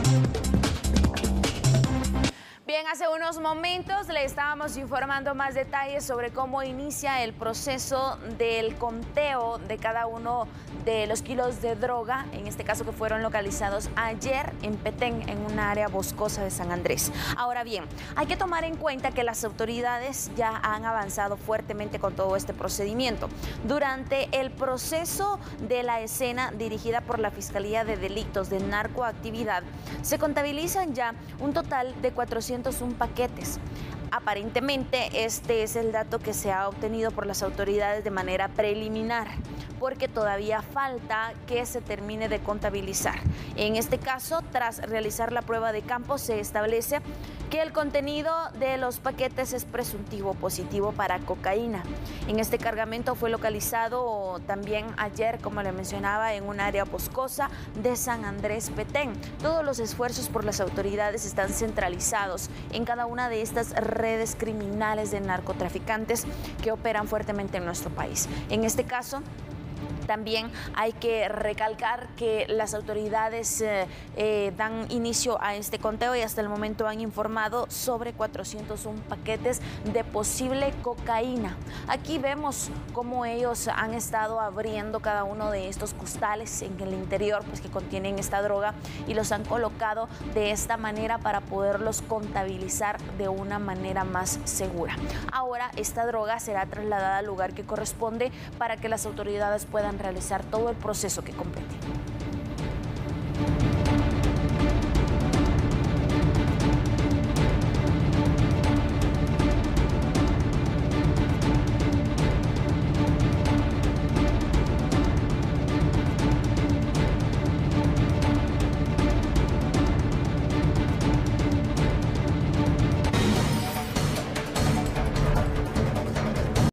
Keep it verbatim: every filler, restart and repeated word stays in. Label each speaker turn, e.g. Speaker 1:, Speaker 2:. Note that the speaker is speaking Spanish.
Speaker 1: Bien, hace unos momentos le estábamos informando más detalles sobre cómo inicia el proceso del conteo de cada uno de los kilos de droga, en este caso que fueron localizados ayer en Petén, en un área boscosa de San Andrés. Ahora bien, hay que tomar en cuenta que las autoridades ya han avanzado fuertemente con todo este procedimiento. Durante el proceso de la escena dirigida por la Fiscalía de Delitos de Narcoactividad, se contabilizan ya un total de cuatrocientos un paquetes. Aparentemente este es el dato que se ha obtenido por las autoridades de manera preliminar, porque todavía falta que se termine de contabilizar. En este caso, tras realizar la prueba de campo, se establece que el contenido de los paquetes es presuntivo positivo para cocaína. En este cargamento fue localizado también ayer, como le mencionaba, en un área boscosa de San Andrés Petén. Todos los esfuerzos por las autoridades están centralizados en cada una de estas redes criminales de narcotraficantes que operan fuertemente en nuestro país. En este caso, también hay que recalcar que las autoridades eh, eh, dan inicio a este conteo y hasta el momento han informado sobre cuatrocientos un paquetes de posible cocaína. Aquí vemos cómo ellos han estado abriendo cada uno de estos costales en el interior, pues, que contienen esta droga, y los han colocado de esta manera para poderlos contabilizar de una manera más segura. Ahora esta droga será trasladada al lugar que corresponde para que las autoridades puedan realizar todo el proceso que compete.